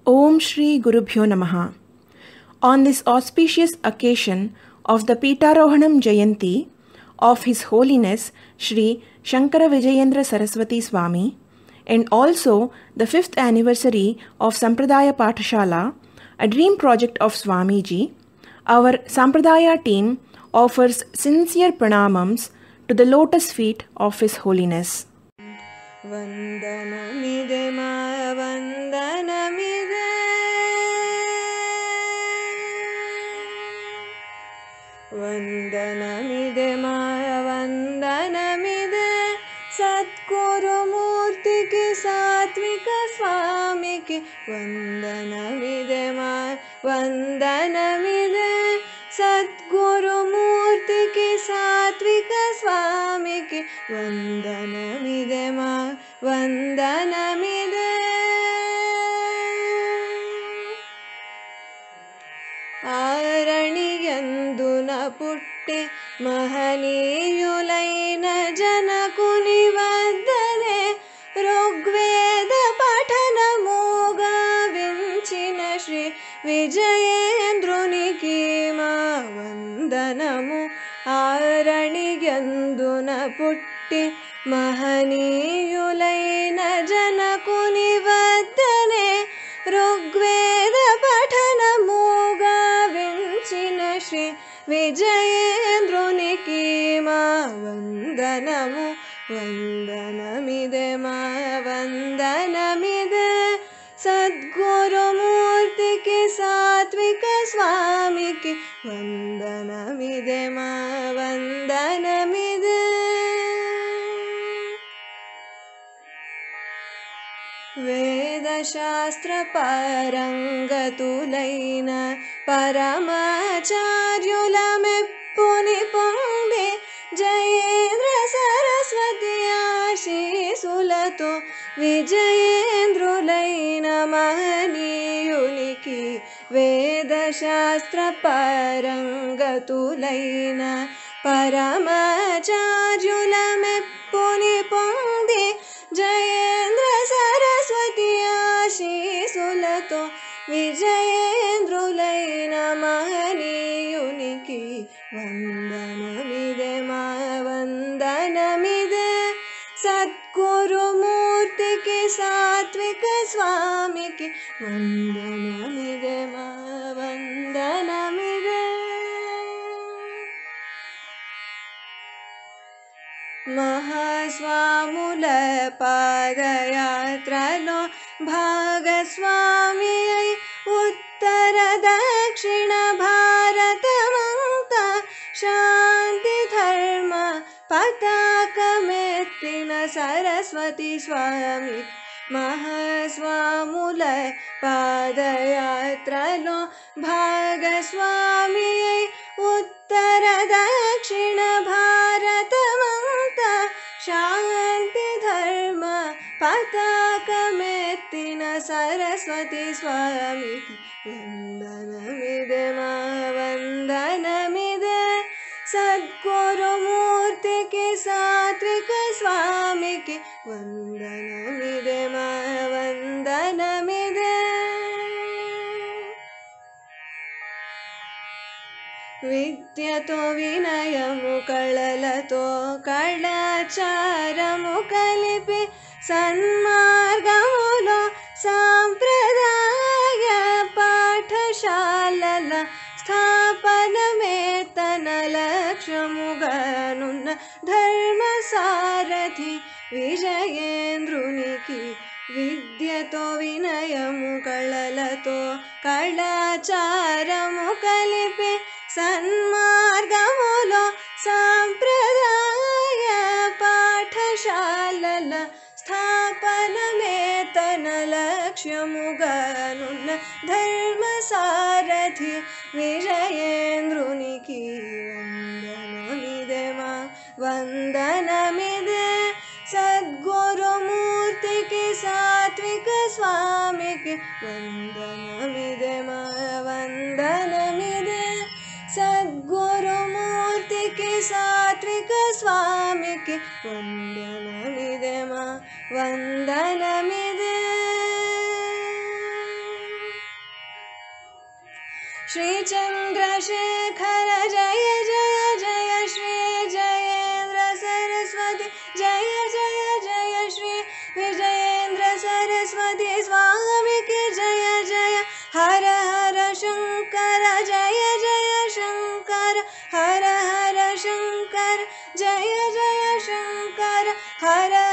Om Shri Gurubhyo Namaha. On this auspicious occasion of the Peetarohanam Jayanti of His Holiness Shri Shankara Vijayendra Saraswati Swami, and also the 5th anniversary of Sampradaya Pathashala, a dream project of Swamiji, our Sampradaya team offers sincere pranamams to the lotus feet of His Holiness. Vandanamide ma vandanamide, vandanamide ma vandanamide, Satguru Murti ki Satvika Swami ki vandanamide ma vandanamide, Satguru Murti ki Satvika Swami ki vandanamide ma vandanamide. ఆరణియందున పుట్టి మహనీయులైన జనకుని వద్దనే ఋగ్వేద పఠనముగా వించిన శ్రీ విజయేంద్రునికి మా వందనము. ఆరణియందున పుట్టి మహనీయులైన జనకుని వద్దనే ఋగ్వేద పఠనముగా వించిన శ్రీ విజయేంద్రునికి మా వందనము. వందనమిదే మా వందనమిదే, సద్గురుమూర్తికి సాత్విక స్వామికి వందనమిదే మా వందనమిదే. వేదశాస్త్ర పారంగతులైన పరమాచార్యుల మెప్పుని పొంది జయేంద్ర సరస్వతి ఆశీసులతో విజయేంద్రులైన మహనీయునికి వేదశాస్త్ర పారంగతులైన పరమాచార్యుల మెప్పుని పొంది జయేంద్ర సరస్వతి ఆశీసులతో విజయేంద్రులైన మహనీయునికి వందనమిదే మా వందనమిదే, సద్గురుమూర్తికి సాత్విక స్వామికి వందనమిదే మా వందనమిదే. మహాస్వాముల పాదయాత్రలో భాగస్వామి అయి ఉత్తర దక్షిణ భారతమంతా శాంతి ధర్మ పతాకమెత్తిన సరస్వతి స్వామి. మహాస్వాముల పాదయాత్రలో భాగస్వామి అయి ఉత్తర దక్షిణ భారతమంతా శాంతి ధర్మ పతాకమెత్తిన సరస్వతి స్వామికి వందనమిదే మా వందనమిదే, సద్గురుమూర్తికి సాత్విక స్వామికి వందనమిదే మా వందనమిదే. విద్యతో వినయము కళలతో కళాచారము కలిపి సన్మార్గములో సాంప్రదాయ పాఠశాలల స్థాపనమే తన లక్ష్యముగానున్న ధర్మసారథి విజయేంద్రునికి విద్యతో వినయము కళలతో కళాచారము కలిపి సన్మార్గములో సాంప్రదాయ పాఠశాలల స్థాపనమే తన లక్ష్యముగానున్న ధర్మసారథి విజయేంద్రునికి వందనమిదే మా వందనమిదే, సద్గురుమూర్తికి సాత్విక స్వామికి వందనమిదే మా వందనమిదే, సద్గురుమూర్తికి సాత్విక స్వామికి వందనమిదే మా వందనమిదే. श्री चंद्रशेखर जय जय जय श्री जयेंद्र सरस्वती जय जय जय श्री विजयेंद्र सरस्वती स्वामी की जय जय हर हर शंकर जय जय शंकर हर हर शंकर जय जय शंकर हर